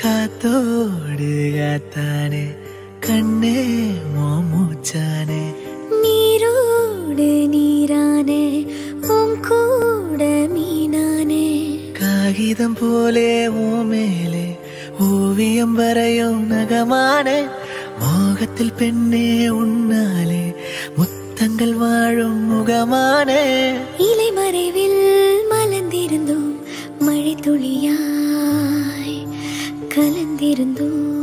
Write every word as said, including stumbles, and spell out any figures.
காத்தோடு காத்தானே கண்ணே மூச்சானே நீரோடு நீரானே உன் கூட மீனானே காகிதம் போலே உன் மேலே ஓவியம் வரையும் நகமானே மோகத்தில் பெண்ணே உன்னாலே முத்தங்கள் வாழும் முகமானே இலை மறைவில் மலர்ந்திருந்தோம் மழை துளியாய் கலந்திருந்தோம்